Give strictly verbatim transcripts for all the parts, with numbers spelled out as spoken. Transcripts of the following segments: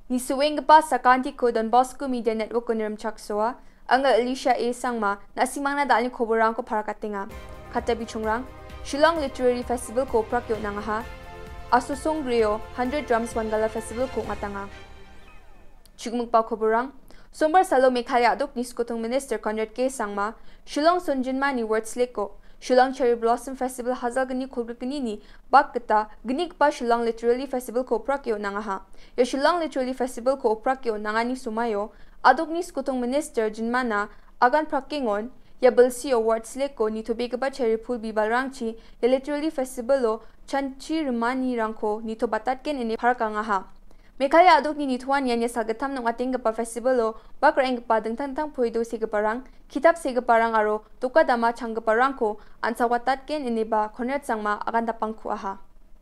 Ni suweng pa sa kanti ko Don Bosco Media Network ko niram chaksoa, ang Alicia A. Sangma na simang na dahil koborang ko para katinga. Katabi chungrang, Shillong Literary Festival ko prakyo na nga ha, Asusong Rio one hundred Drums Wangala Festival ko ngatanga. Chugmug pa koborang, Sombar Salo Mekhaya adok ni Skutong Minister Conrad K. Sangma, Shillong Sunjinma ni Wordslake ko, Shillong Cherry Blossom Festival hazal gani kulgani ni bakta gnig pa Shillong Literary Festival ko prakyo na nga ha. Ya Shillong Literary Festival ko prakyo na nga ni sumayo, adok ni Skutong Minister Jinmana agan prakingon, ya Balsi Awards leko ni tubig ba Cherry Pool Bibalrangchi, ya Literary Festival o chanchi rimani rangko ni to batatken ini parka nga ha. Mekhaya adok ni nituan yan ya sagatam ng ating gapa festival o bakra ang gapa dengtang puido si gaparang, kitab si gaparang aro, tukadama chang gaparang ko, ang sawatatken ini ba konert sangma agan tapang kuaha.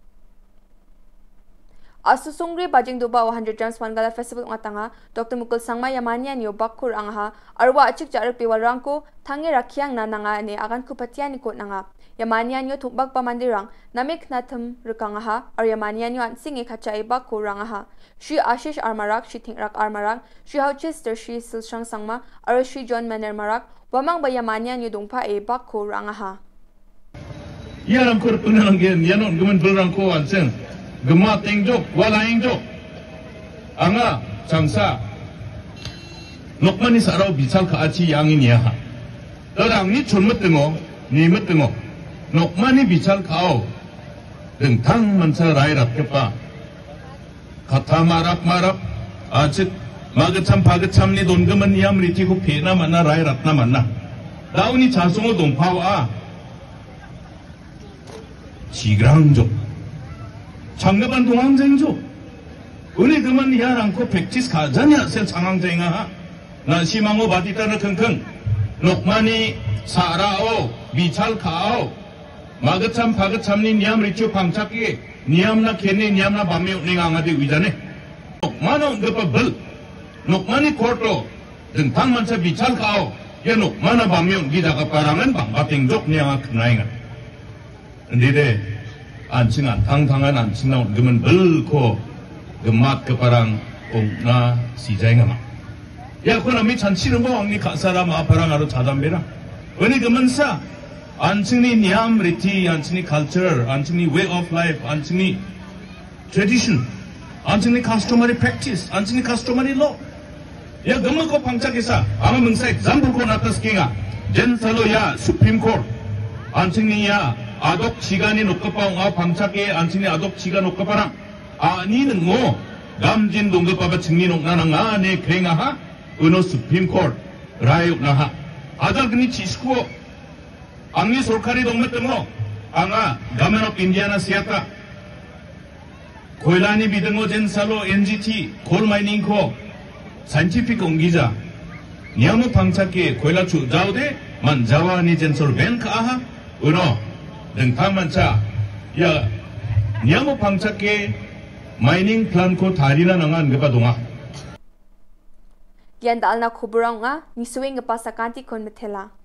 Asusungri bajing duba one hundred Drums Wangala Festival ngatanga, Doctor Mukul Sangma Yamanian yo bakkur angha, arwa achik jarak piwalrang ko, tangi rakyang na nga ni agan kupatian ni ko nga. Yamanian yo tukbag pamandirang, namik natam rukang ha, ar Yamanian yo ansingi kacai bakkur ha. Shri Ashish Armarak, Shri Tingrak Armarak, Shri Hauchester, Shri Silshang Sangma, ar Shri John Manner Marak, wamang ba Yamanian yo dungpa e bakkur ha. Yaram kur punanggen yanon gumen bulrang ko anseng. Gemah tengjok, wala engjok. Anga, 장사. 녹만이 살아 비찰 같이 양이니야. 너랑 니 존못등어, 니 못등어. 녹만이 비찰 가오. 등탕 만차 라이랍겠다. 가타 마랍 마랍. 아직 마그참 바그참 니 돈금은 니암 리티고 페나 만나 라이랍나 만나. 나우니 자송어 동파와. 지그랑족. 장가반 동항쟁조 은혜 그만 야랑코 백지스 가자냐 셀 장항쟁아 나 시망오 바디따르 킁킁 녹마니 사라오 미찰 가오 마그참 바그참니 니암 리추 방착기 니암나 케네 니암나 밤에 닝앙아디 위자네 녹마노 너빠벌 녹마니 코르토 등탕만차 미찰 가오 야 녹마나 밤에 기다가 빠랑은 방바땡족 니앙아 크나잉아 근데 안칭한 당당한 안칭나 그만 벌고 그맛 그바랑 옹나 시자잉아마 야 그놈이 잔치는 뭐 왕니 가사람 아파랑아로 자담베라 어니 그만사 안칭니 니암 리티 안칭니 culture 안칭니 way of life 안칭니 tradition 안칭니 customary practice 안칭니 customary law 야 그만 거 방짝이사 아마 명사 example 거 나타스킹아 젠살로야 supreme court 안칭니야 아독 지간이 녹급방 아 방착에 안친이 아독 지간 녹급바랑 아니는 뭐 남진 동급바바 증리 녹나랑 아네 그랭아하 은호 수프림코트 라이옥나하 아달 그니 지스쿠 앙니 솔카리 동met등어 앙아 가면 업 인디아나 시아타 고일라니 비등어 젠살로 엔지티 콜마이닝코 사이언티픽 옹기자 니아무 방착에 고일라 주자우데 만자와니 젠솔 벤카하 은호 등탕만차 야 니아모 방착게 마이닝 플랜코 다리나 nangan gapa donga Yan dal na kuburang nga ni suwing gapa sa kanti kon metela